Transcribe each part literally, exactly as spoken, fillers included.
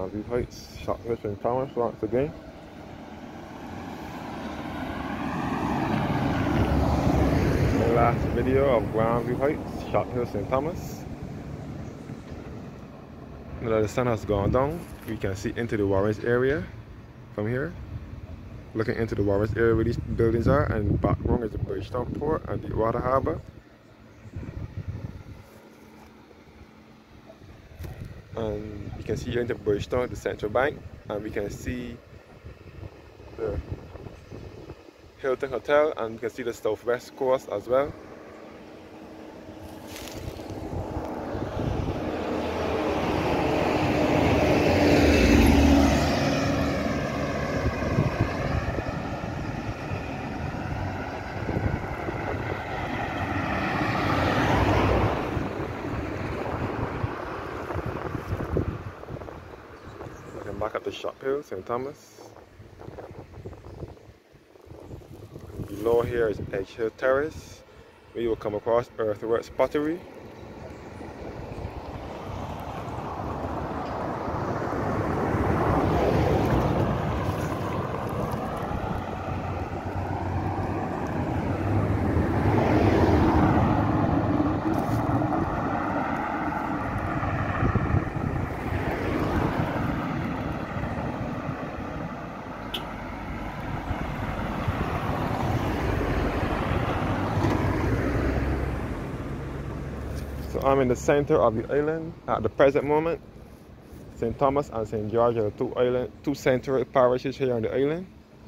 Grandview Heights, Shophill, Saint Thomas once again. The last video of Grandview Heights, Shophill, Saint Thomas. Now that the sun has gone down, we can see into the Warrens area from here. Looking into the Warrens area where these buildings are, and background is the Bridgetown Port and the Water Harbour. And you can see here into Bridgetown, the central bank, and we can see the Hilton Hotel, and we can see the southwest coast as well. Back at the Shophill, Saint Thomas. Below here is Edge Hill Terrace, where you will come across Earthworks Pottery. So I'm in the center of the island at the present moment. Saint Thomas and Saint George are the two island, two central parishes here on the island.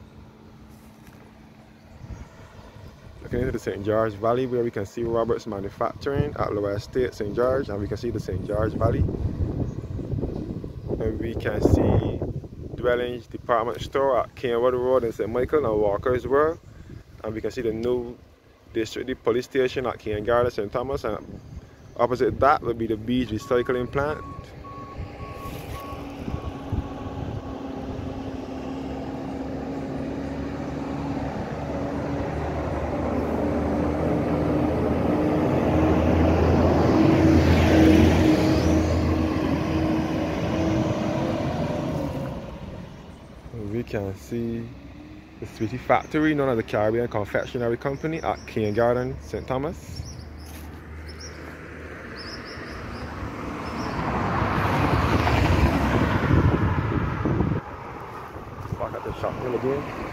Looking into the Saint George Valley, where we can see Roberts Manufacturing at Lower Estate, Saint George, and we can see the Saint George Valley. And we can see Dwellings Department Store at Kenwood Road in Saint Michael and Walker's World. And we can see the new district police station at King Garden, Saint Thomas, and opposite that would be the beach recycling plant. We can see the Sweetie Factory, known as the Caribbean Confectionery Company at King Garden, Saint Thomas. Back at the Shophill again.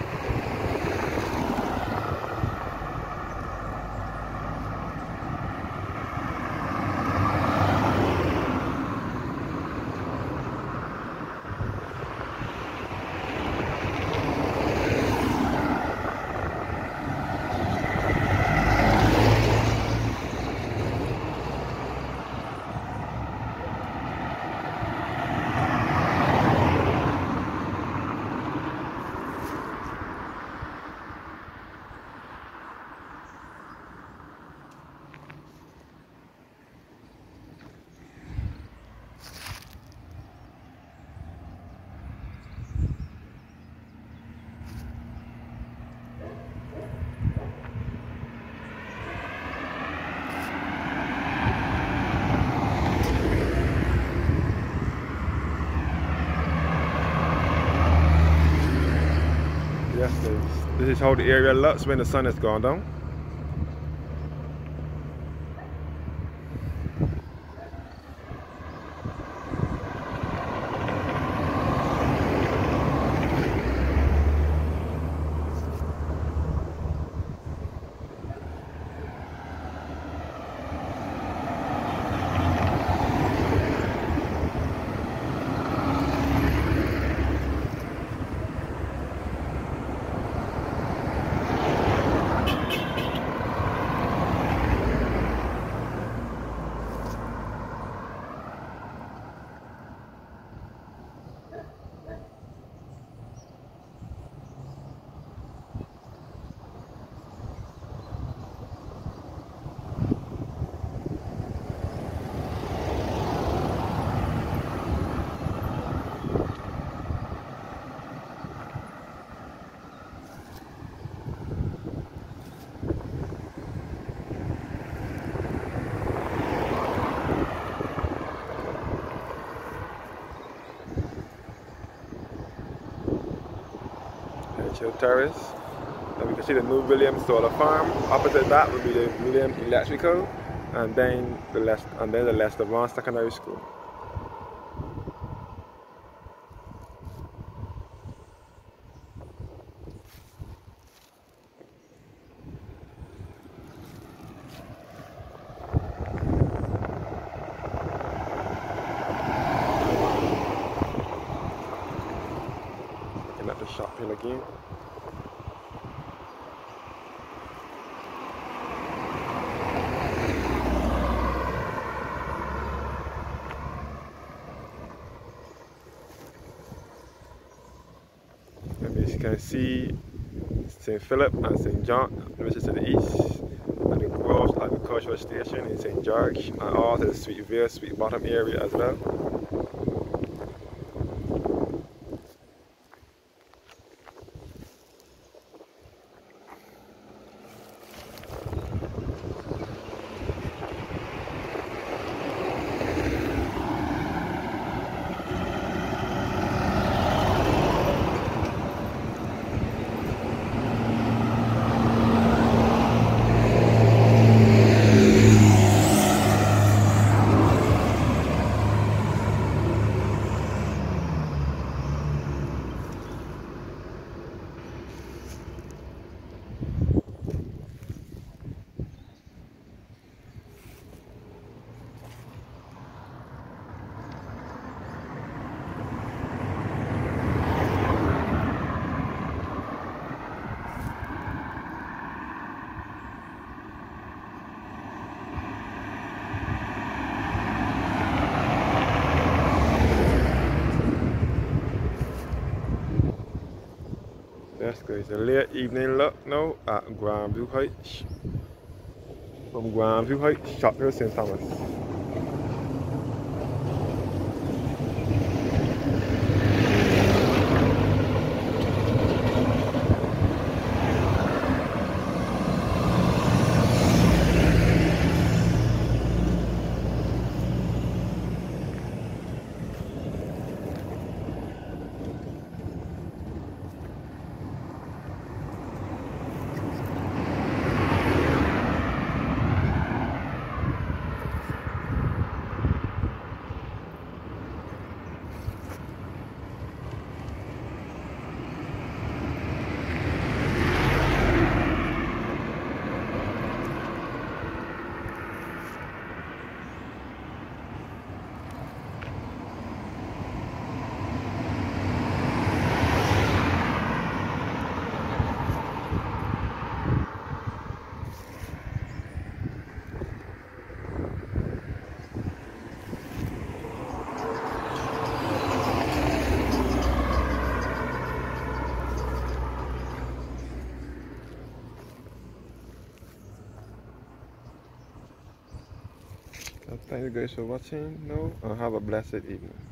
Yes, this is how the area looks when the sun has gone down. residential terrace. And we can see the new Williams solar farm. Opposite that would be the Williams electrical, and then the less and then the Lester Vaughan Secondary School. Looking at the shop hill again. And as you can see, Saint Philip and Saint John, which is to the east, and the Grove Agricultural Station in Saint George, and all to the Sweet Vale, Sweet Bottom area as well. That's good. It's a late evening look now at Grandview Heights. From Grandview Heights, shop here Saint Thomas. Thank you guys for watching now, and have a blessed evening.